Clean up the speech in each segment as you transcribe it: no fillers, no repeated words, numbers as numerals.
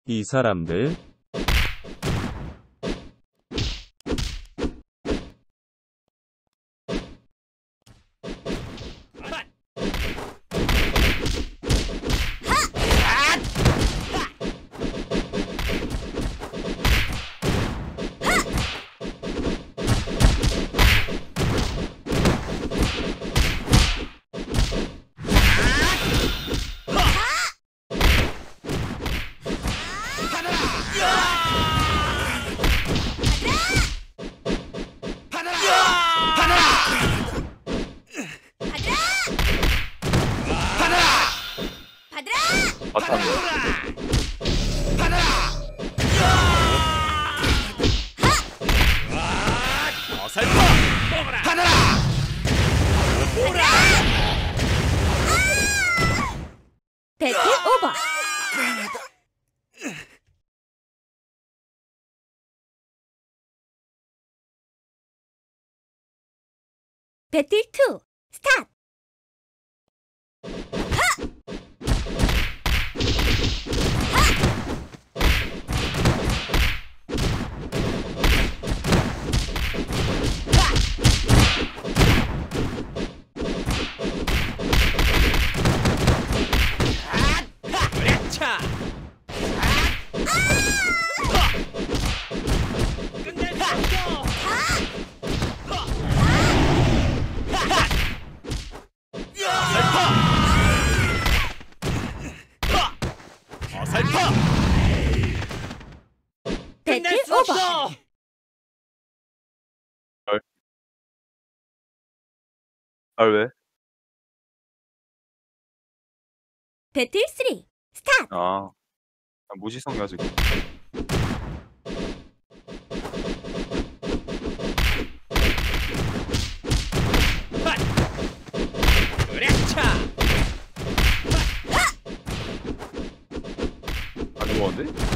이 사람들 배틀 오버. 배틀 2 스타트. 배틀 오버. 왜? 배틀 3 스타트. 무지성이야 지금. 안 좋아한데?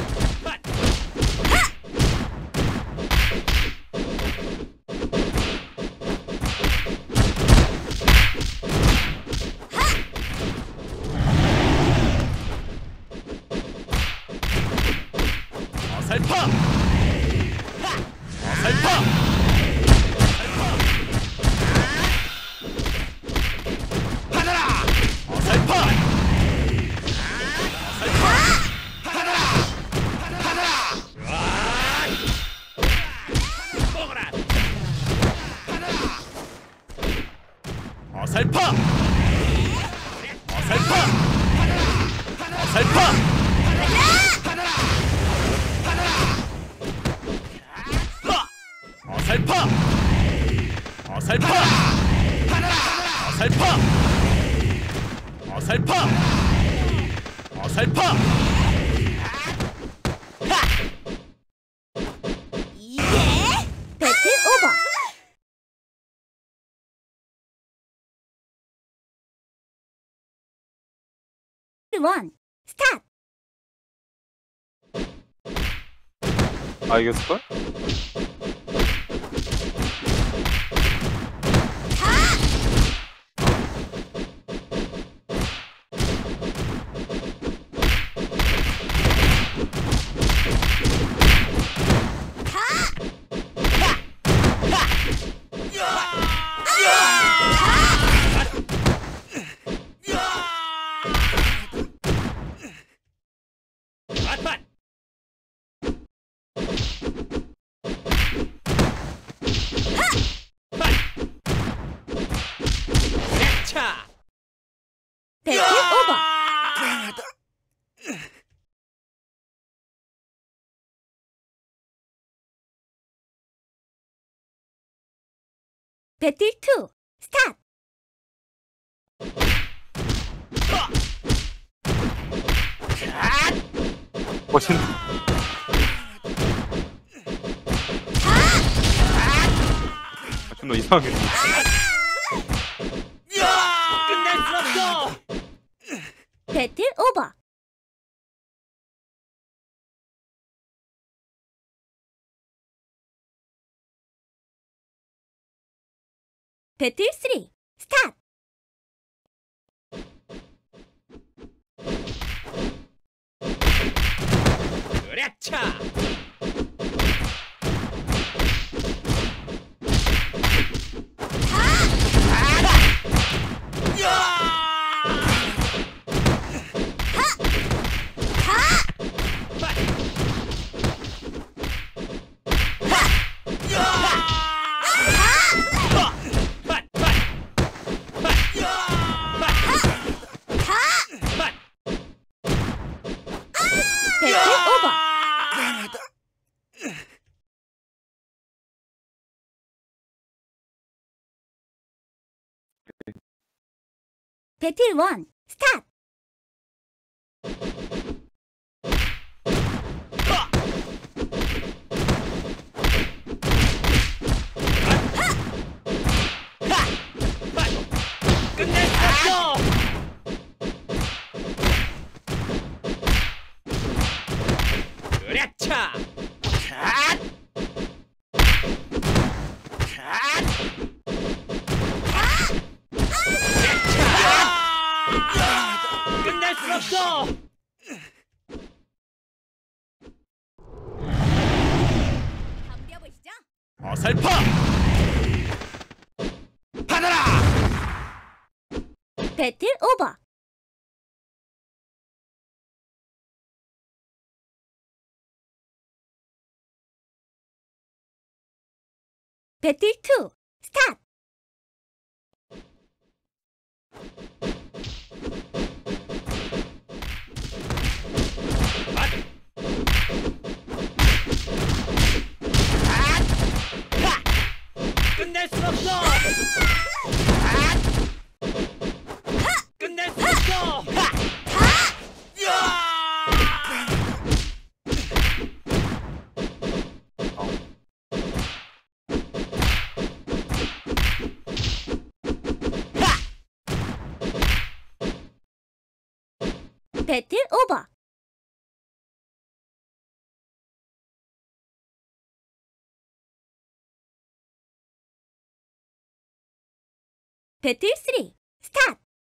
배틀 오버. 원 스타트. 이겼을걸? 배틀 오버. 배틀 2 스타트. 멋진. 너 이상하게. 끝낼 수 없어. 배틀 오버. 배틀 3 스타트. 배틀 오버. 배틀 1 스타트. 끝낼 수 없어. 그렇차. 샷. 샷. 그렇차. 끝낼 수 없어. 덤벼보시죠. 어설퍼. 받아라. 배틀 오버. 배틀 2 스타트. 끝낼 수 없어. 끝낼 수 없어. 배틀 오버. 배틀 3 스타트.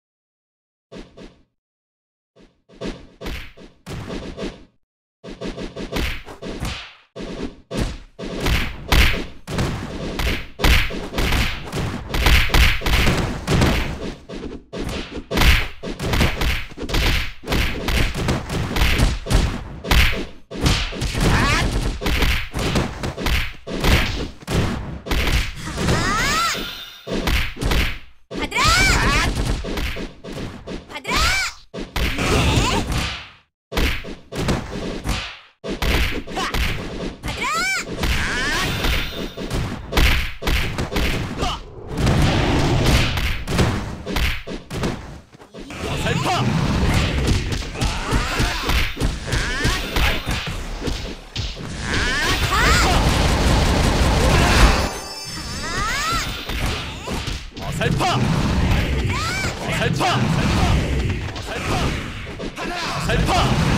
어설퍼. 어설퍼. 어설퍼. 어설퍼.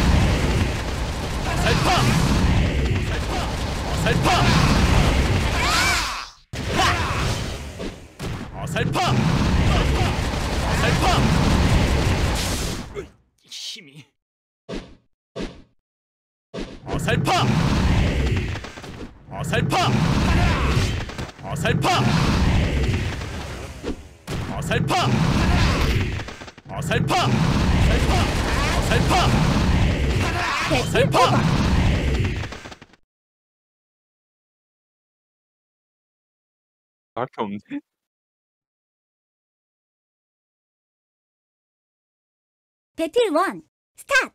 어설퍼. 어설퍼. 어설퍼. 어설퍼. 힘이. 어설퍼. 어설퍼. 어설퍼. 어설퍼. 어설퍼. 어설퍼. 배틀 어설퍼. 오버. 할 게 없네. 배틀 1 스타트.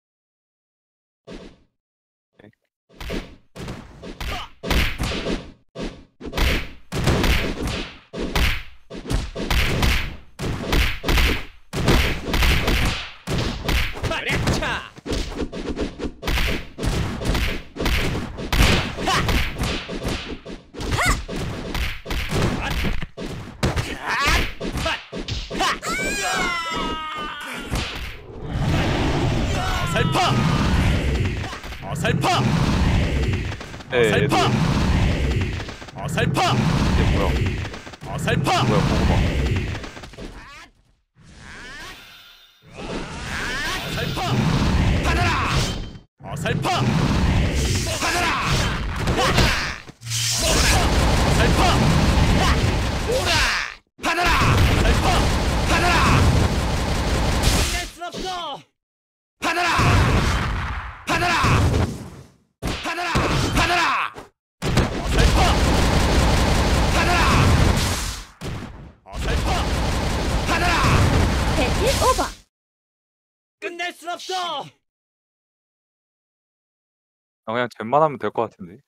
그렇차. 어설퍼. 어설퍼. 어설퍼. 어설퍼. 이게 뭐야? 어설퍼. 뭐야, 고구마. 어설퍼. 받아라. 어설퍼. 받아라. 어설퍼. 오라. 받아라. 어설퍼. 받아라. 끝낼 수 없어. 받아라. 받아라. 받아라. 받아라. 어설퍼. 받아라. 어설퍼. 받아라. 배틀 오버. 끝낼 수 없어. 그냥 잼만 하면 될 것 같은데.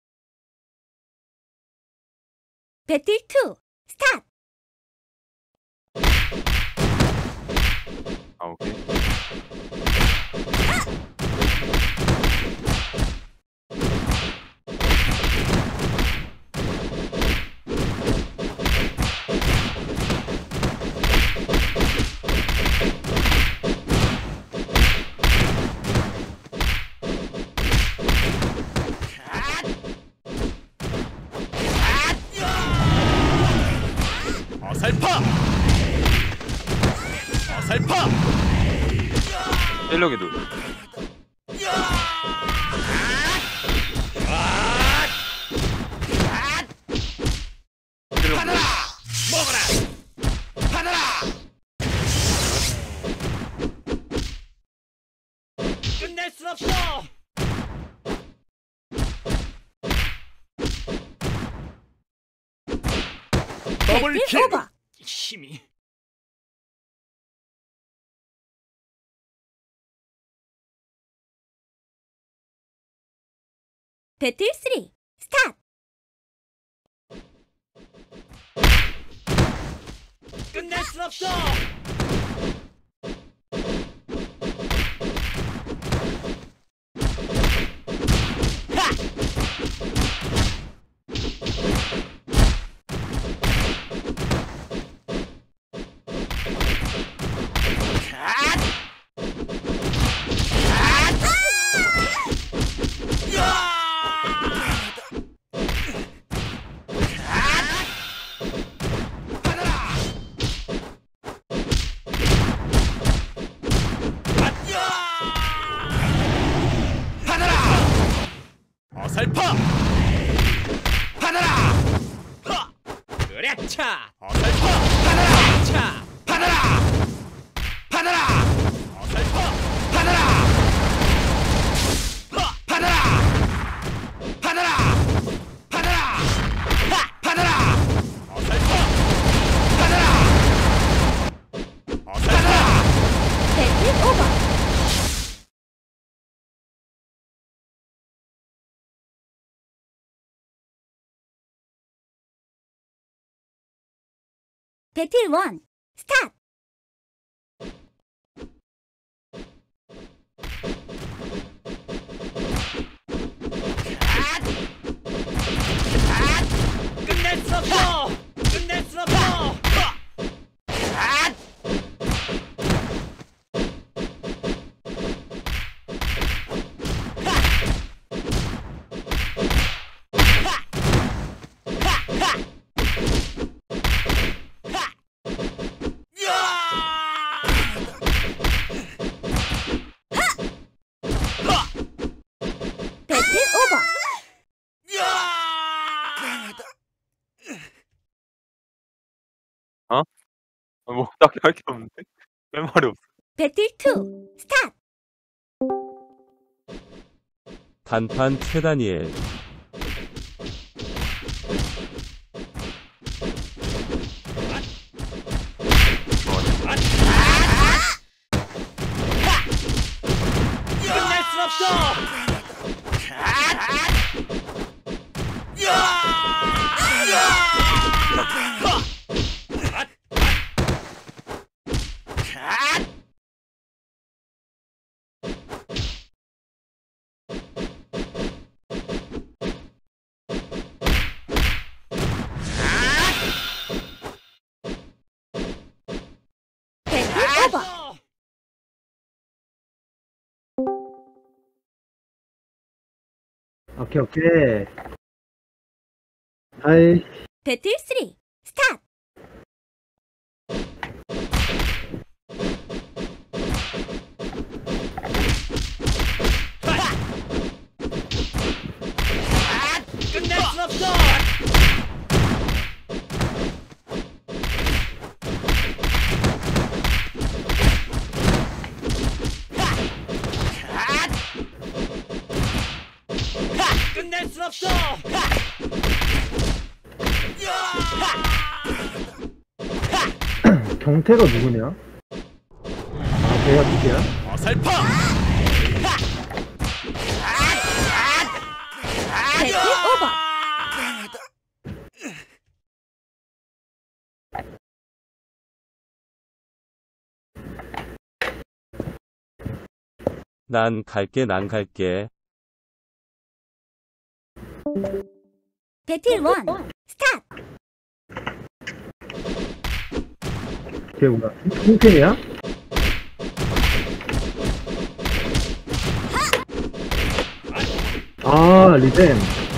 배틀 2 스타트. 아, 오케이. 어설퍼! 어설퍼! 찔러기도. 찔러기도. 받아라! 먹어라! 받아라! 끝낼 수 없어! 더블 배틀 킬! 오버. 힘이 배틀 3 스타트. 끝낼 수 없어! 어설퍼! 받아라! 으랴차! 어설퍼! 받아라! 차! 받아라! 받아라! 어설퍼! 받아라! 받아라! 받아라! 받아라! 받아라! 어설퍼! 받아라! 어설퍼! 배틀 오버. 배틀 1 스타트. 끝낼 수 없어! 끝낼 수 없어! 배틀 오버. 뭐 딱히 할 게 없는데. 할 말이 없어. 배틀 2 스타트. 단판 최다니엘 끝낼 수 없어! 배틀 오버. 오케이, 오케이. 아이, 배틀 3 스타트. 끝낼 수 없어! 끝낼 수 없어! 경태가 누구냐? 아, 걔가 누구야? 어설퍼! 배틀 오버. 난 갈게. 배틀 1 스타트. 걔 뭐야? 홍텐이야? 아, 리젠.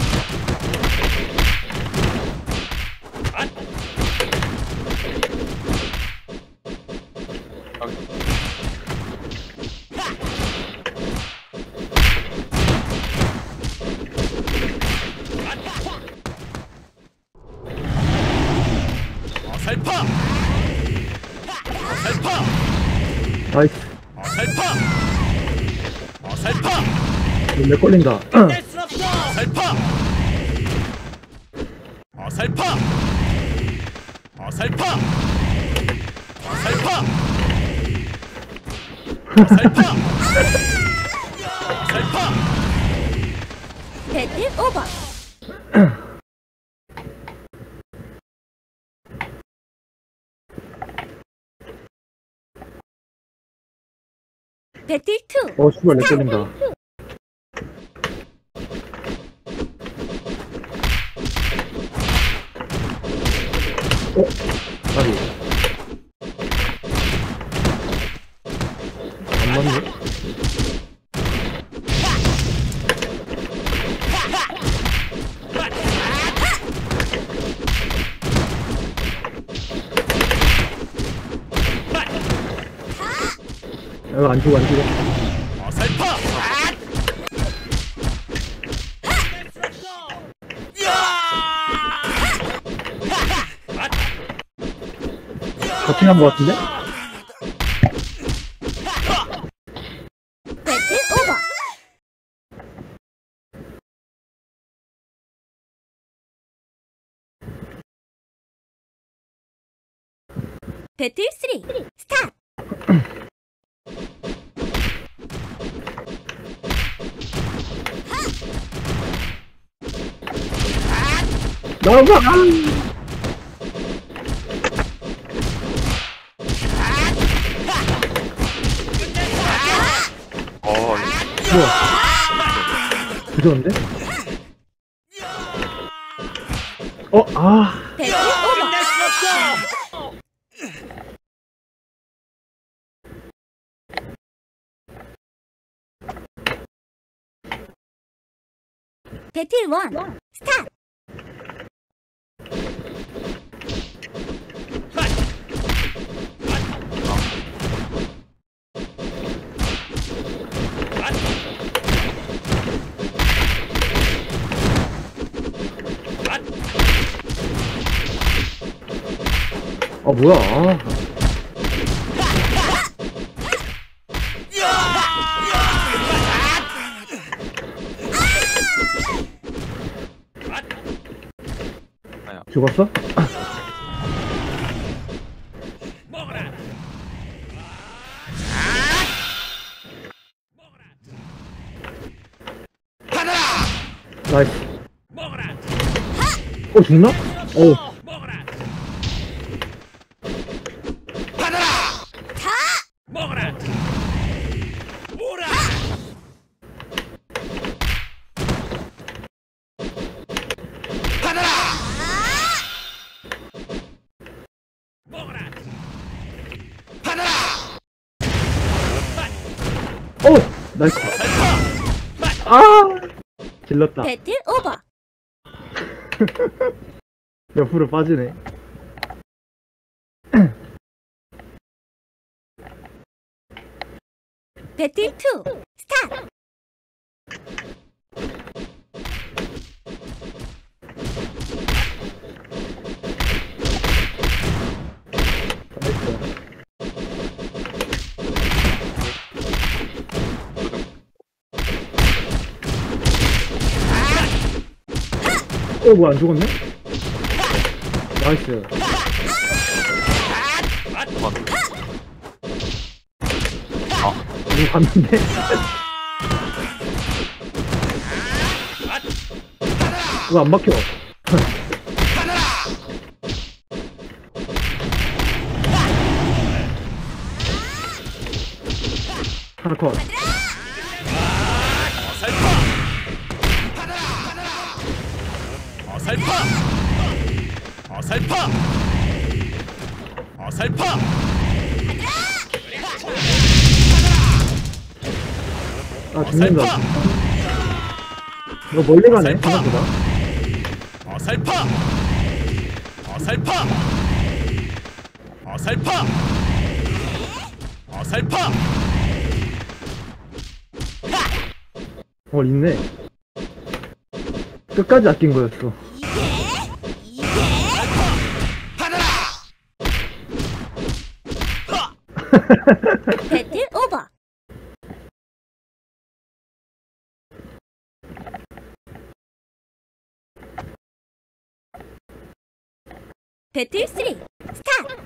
어설퍼. 어설퍼. 나이스. 어설퍼. 어설퍼. 내 걸린다. 끝낼 수 없어. 어설퍼. 어설퍼. 어설퍼. 어설퍼. 어설퍼. 어설퍼. 배틀 오버. 배틀 2 어, 씨발, 내 걸린다. 아니. 안 맞네? 이거 안 죽어. 어설퍼. 버팅한 것 같은데? 배틀 오버. 배틀 3 스타트. 나와! 뭐야? 부졌는데? 배틀 오버. 끝낼 수 없어. 배틀 1 스타트. 뭐야? 죽었어? 먹어라. 나이스. 먹어라. 죽나? 먹어라. 먹어라. 오라. 먹어라. 나이스. 질렀다. 배틀 오버. 옆으로 빠지네. 배틀 2 스타트. 뭐야, 안 죽었네? 나이스. 이거 갔는데? 이거 안 막혀. 하나 컷. 어설퍼 어설퍼 어설퍼 아, 죽는다. 이거 멀리 가네, 생각보다. 어설퍼 어설퍼 어설퍼 어설퍼 있네. 끝까지 아낀 거였어. 배틀 오버. 배틀 3 스타트.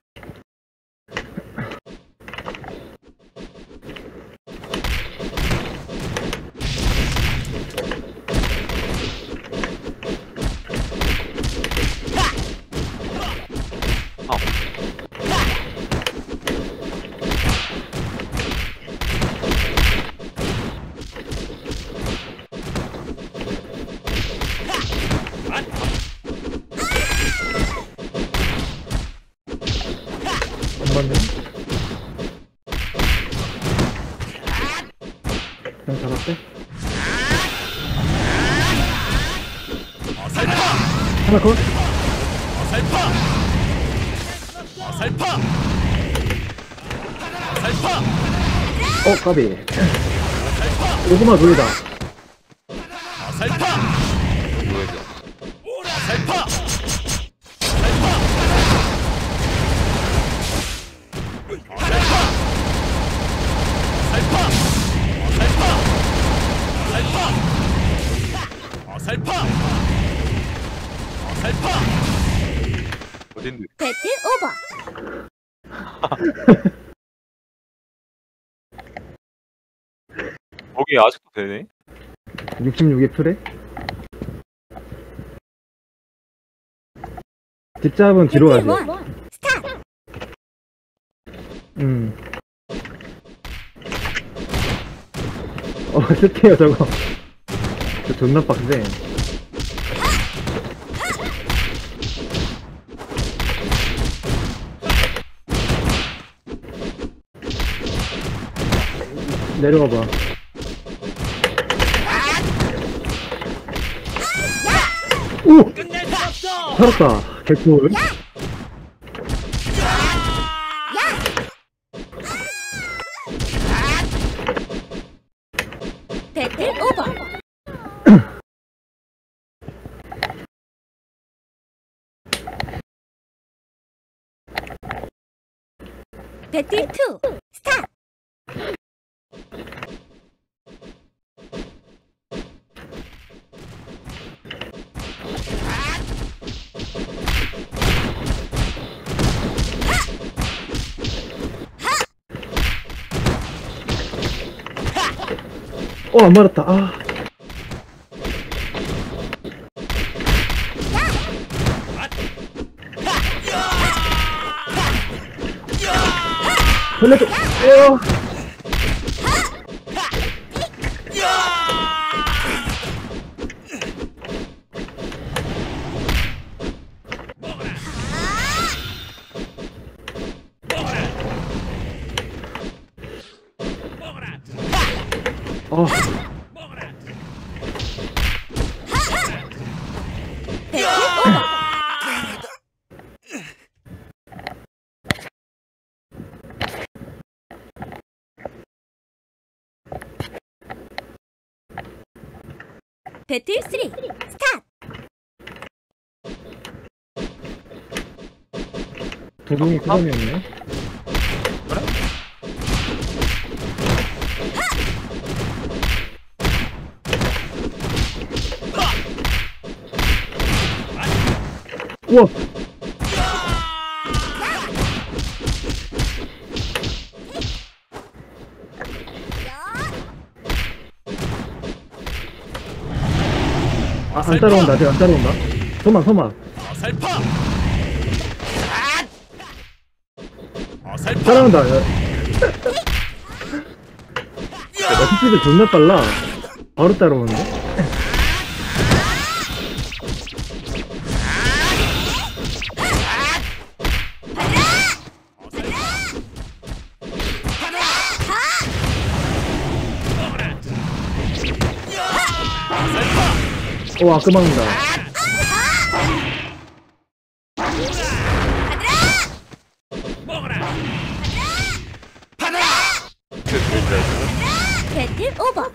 안 맞네. 그냥 잡았대. 하나 컷. 어설퍼 어설퍼 어설퍼 까비. 오구마 돌리다. 어설퍼 뭐야 어설퍼 어설퍼 어설퍼 어딘데? 배틀 오버. 거기 아직도 되네? 66의 틀에. 뒷잡은 뒤로 가지. 배틀 1 스타트. 스테요 저거. 저 존나 빡세. 내려가봐. 오! 끝낼 수 없어 살았다. 개꿀. 배틀 오버. 배틀 2 스타트. 안 맞았다. 아. 살려줘. 배틀 오버. 배틀 3 스타트. 도둑이 사람이었네. 우와. 안 따라온다. 아직 안 따라온다. 소막. 어설퍼. 어설퍼. 따라온다. 야, 스피드 존나 빨라. 바로 따라오는데? 오, 아까 막는다. 배틀 오버.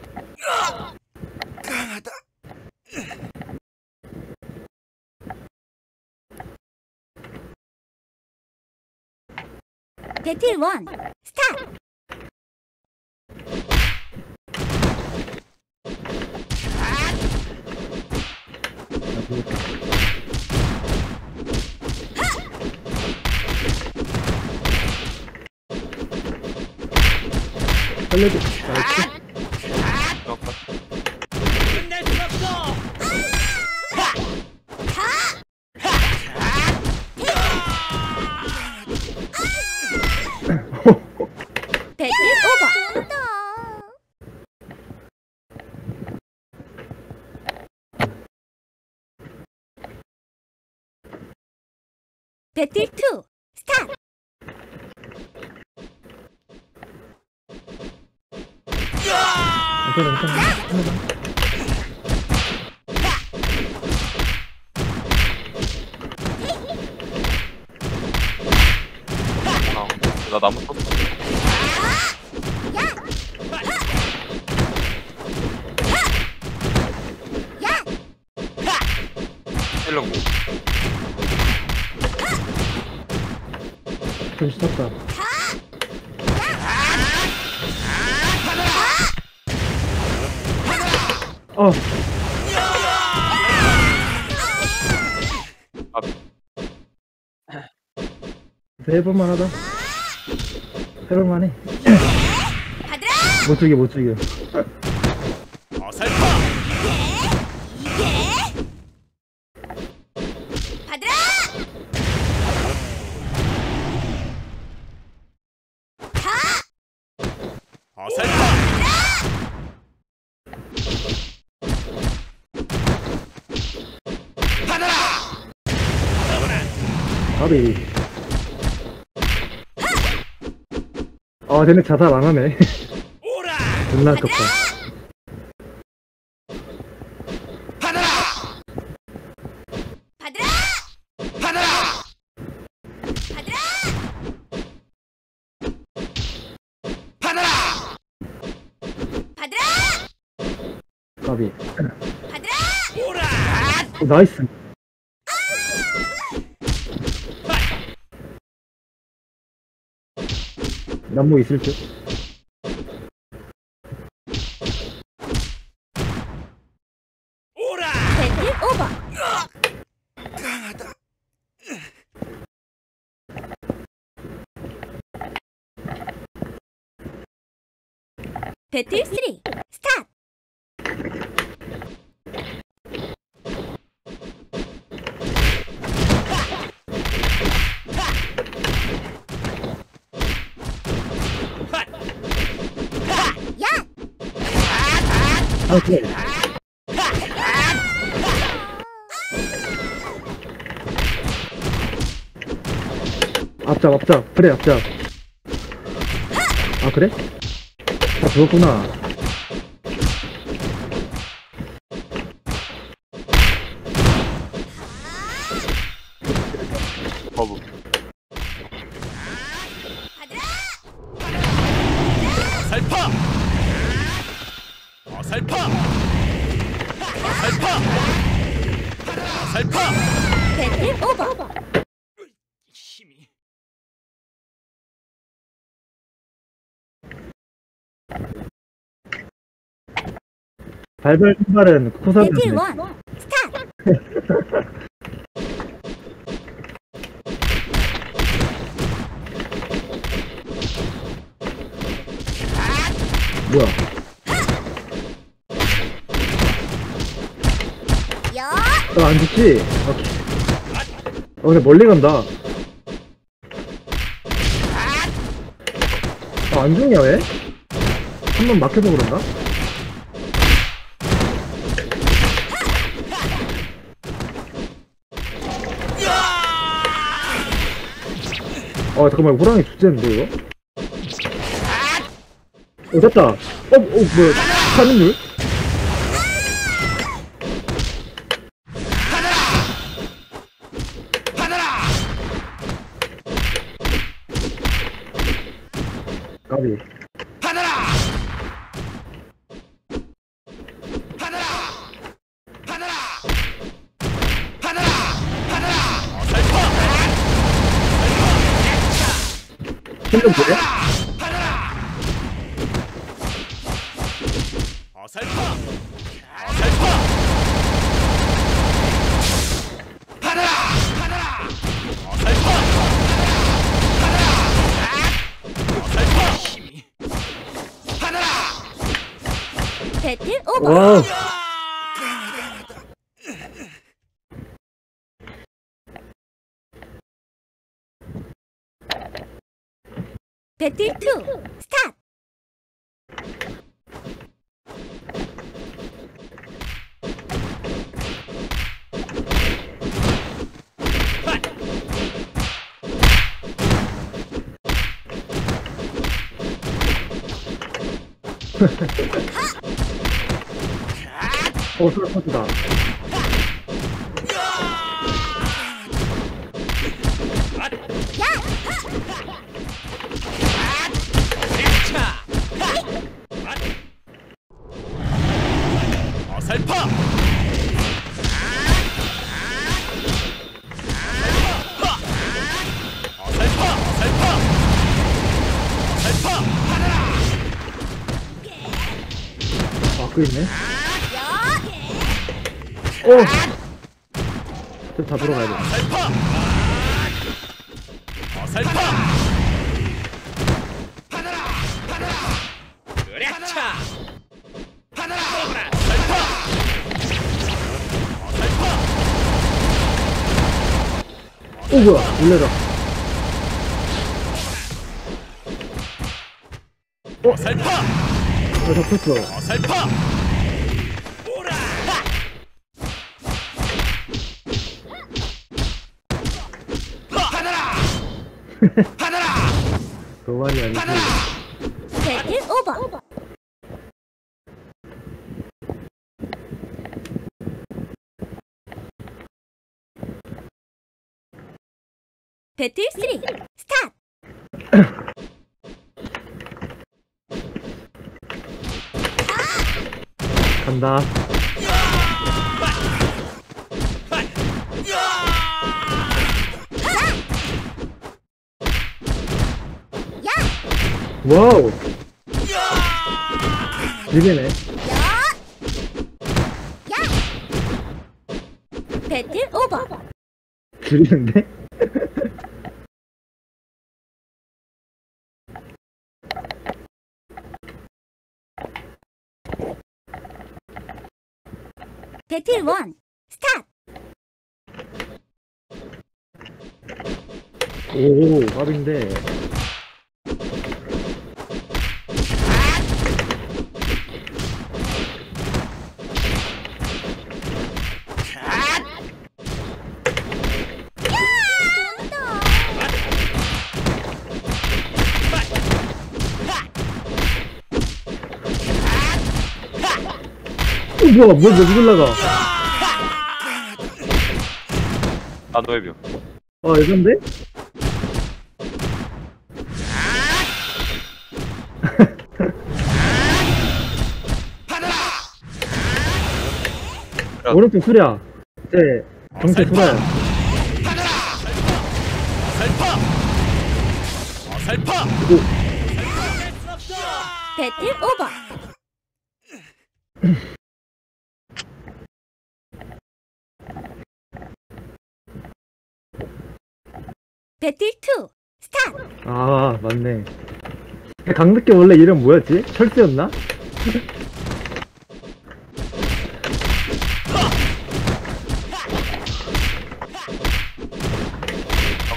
배틀 1 스타트. 살려줘. 나이스. 끝낼 수 없어. 배틀 오버. 배틀 2 스타트. 괜찮아. 나 나무 썼어. 헬롱. 좀 시켰다. 어. 해볼만 하다. 해볼만 해. 못 죽여. 어설퍼. 받으라. 어설퍼. 가비. 쟤네 자살 안 하네. 오라. 존나 아깝다. 받으라. 받으라. 가비. 오라. 나이스. 나무 있을 듯. 오라. 배틀 오버. 배틀 3 스타트. 그래. 앞잡. 그래, 앞잡. 그래? 죽었구나. 버브. 어설퍼. 배틀 오버. 힘이. 발발 신발은 배틀 코사였네. 1 스타트. 뭐야? 안 죽지? 오케이. 근데 멀리 간다. 안 죽냐, 왜? 한 번 막혀서 그런가? 잠깐만, 호랑이 죽겠는데, 이거? 됐다. 뭐야. 사는 물? 까비. 힘좀 보여? 어설퍼 어설퍼 어설퍼 어설퍼 힘이 배틀 오버. 와우. 배틀 2 스타트. 설퍼스다. 어설퍼 어설퍼 어설퍼 어설퍼 막고 있네. 좀 잡으러 가야 돼. 어설퍼 어설퍼 으랴차 어설퍼 어설퍼 뭐야. 놀래라. 어설퍼 잡혔어. 어설퍼 오라 그만이 아니지. 배틀 오버. 배틀 3 스타트. 간다. 와우. 이게네. 배틀 오버. 줄이는데? 배틀 1 스타트. 오, 밥인데. 뭐야, 뭐 올라가. 나도 해뷰. 이건데? 오른쪽 수랴. 네, 정체 수랴야. 어설퍼 어설퍼 배틀 오버. 배틀 2 스타트. 아, 맞네. 강느끼 원래 이름 뭐였지? 철수였나?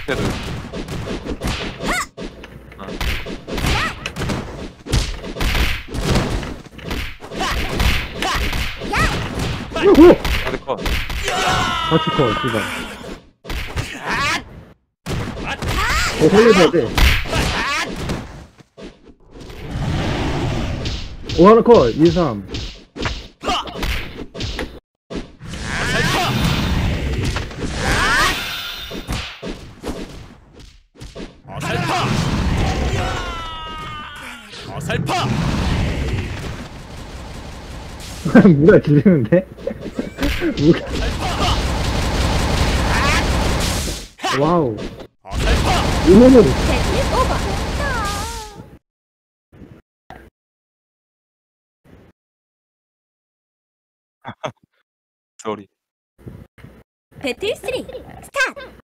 앞에도. 오! 어디 컷. 같이 커, 씨발. 살려줘야 돼. 오, 하나 커, 2, 3. 어설퍼. 어설퍼. 무가 지르는데? 무가. 와우. 어설퍼. 이거는 배틀 오버. 쏘리. 배틀 3 스타트.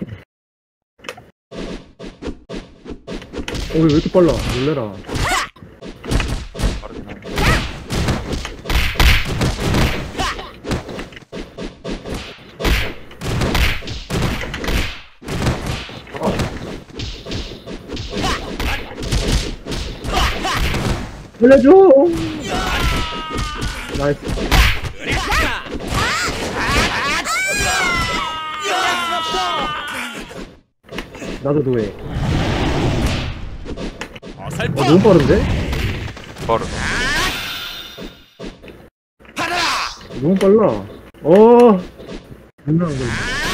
왜 이렇게 빨라? 놀래라. 빠르긴 하네. 살려줘! 나이스. 나도 노예. 어설퍼. 너무 빠른데? 빠르다. 너무 빨라. 어. 존나 안 걸려.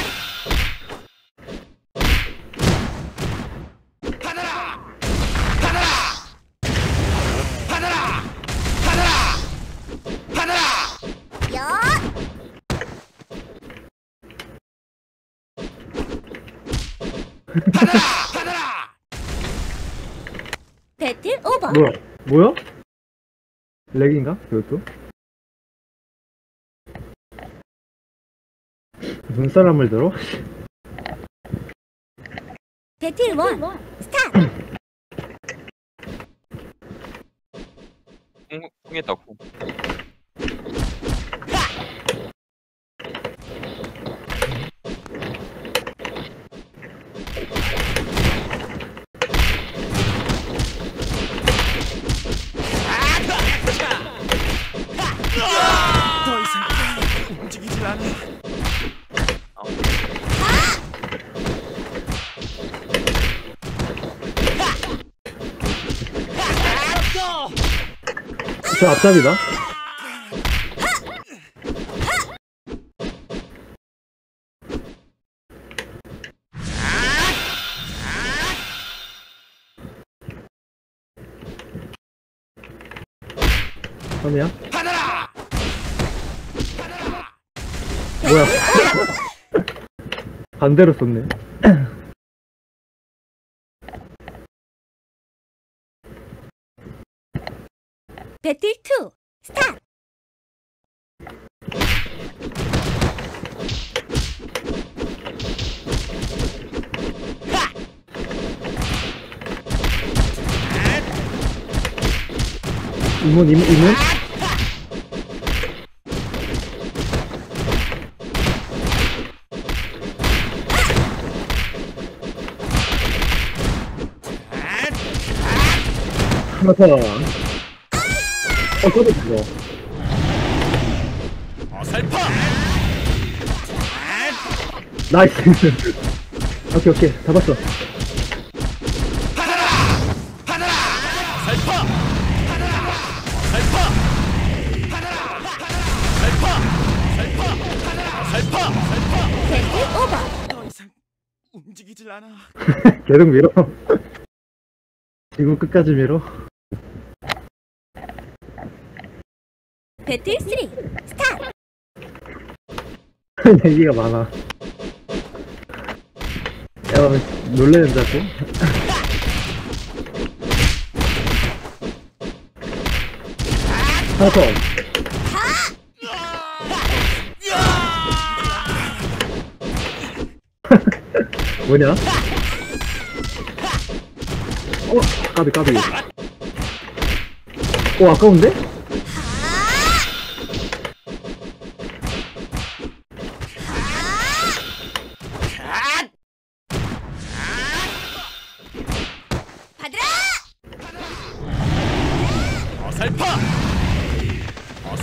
배틀 오버. 뭐야? 뭐야? 렉인가? 그것도? 눈사람을 들어? 배틀 1 스타트. 쿵했다 쿵. 더 이상 움직이질 않아. 어설퍼. 저 앞잡이다? 선이야? 뭐야? 반대로 썼네. 배틀 2 스타트. 이문? 하나 더. 저도 그거. 어설퍼. 나이스. 오케이. 잡았어. 어설퍼. 어설퍼. 어설퍼. 배틀 오버. 더 이상 움직이질 않아. 계속 밀어. 지금 끝까지 밀어. 배틀 3 스타트. 얘기가 많아. 야, 놀래는 자꾸. 하나 더. 뭐냐? 까비. 오, 아까운데?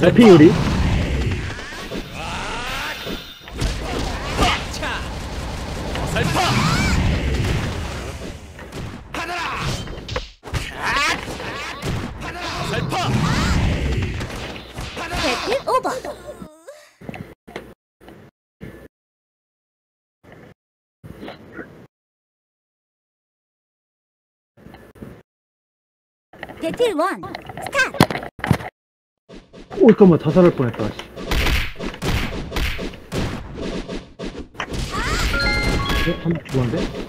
어피 요리. 차. 어설퍼. 하늘아. 어설퍼. 배틀 오버. 배틀 1 스타트. 오 잠깐만 자살할 뻔했다. 씨. 한번 죽었는데?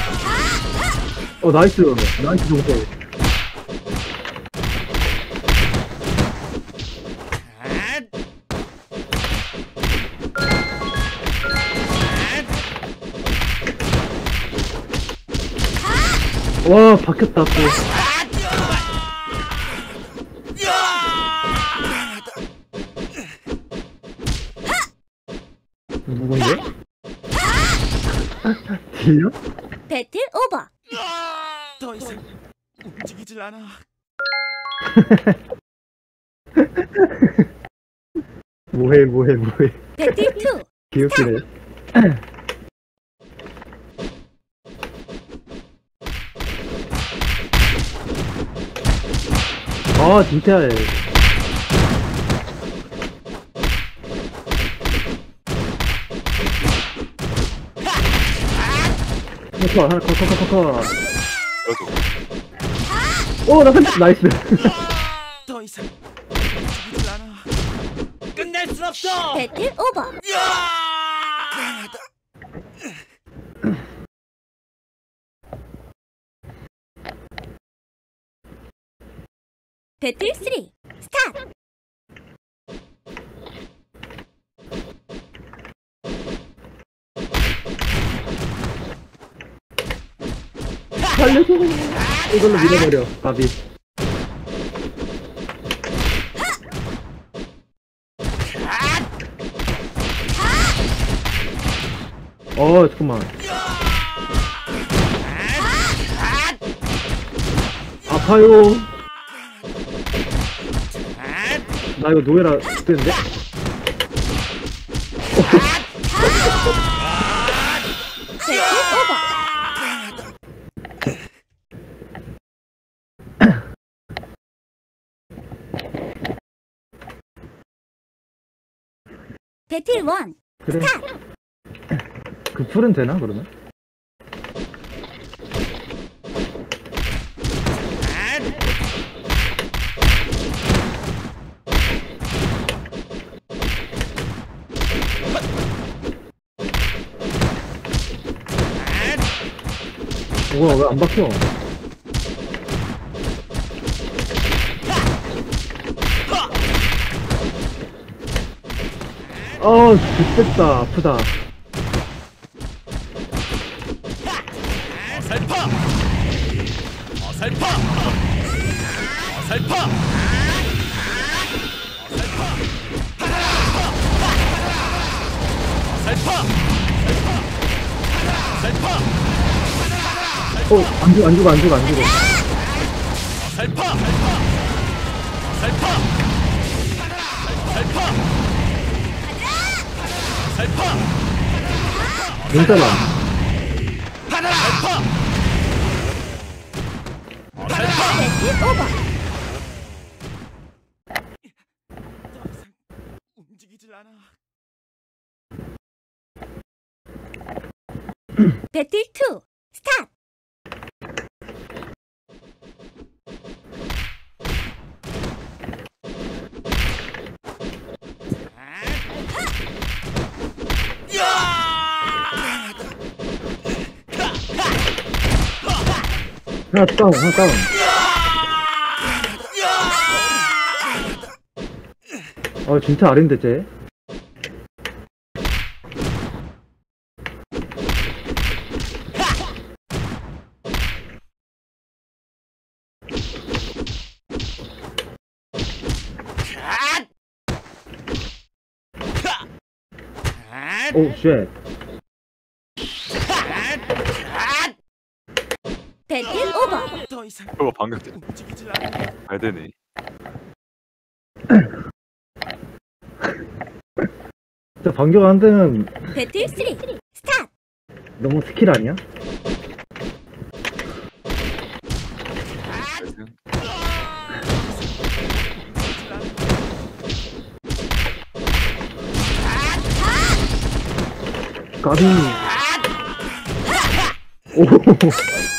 나이스 나이스 정도. 와 박혔다 또. 누군데? 들려? 배틀 오버. 더 이상 움직이질 않아. 뭐해 배틀 2 기웃기네. 아 진짜 하나 컷. 여도. 오, 나 살렸어. 나이스. 더 이상 움직이질 않아. 끝낼 수 없어. 배틀 오버. 배틀 3 스타트. 살려줘. 이걸로 밀어버려. 바비. 잠깐만. 아파요. 나 이거 노예라 죽겠는데? 배틀 오버. 배틀 1 그래. 스타트. 그 풀은 되나 그러면? 우와 왜 안 박혀? 죽겠다. 아프다. 어설퍼. 어설퍼. 어설퍼. 어설퍼. 어설퍼. 안 죽어. 어설퍼. 어설퍼. 어설퍼. 어설퍼. 괜찮아. 어설퍼. 어설퍼. 배틀 오버. 더 이상 움직이질 않아. 배틀 2 스타트. 하나 다운. 진짜 아린데 쟤. 오 쉣. 배틀 오버. 더 이상 저거 방금 움직이질 않아. 잘 되네. 저 반격 안 되면 배틀 3 스타트. 너무 스킬 아니야? 까비. 오.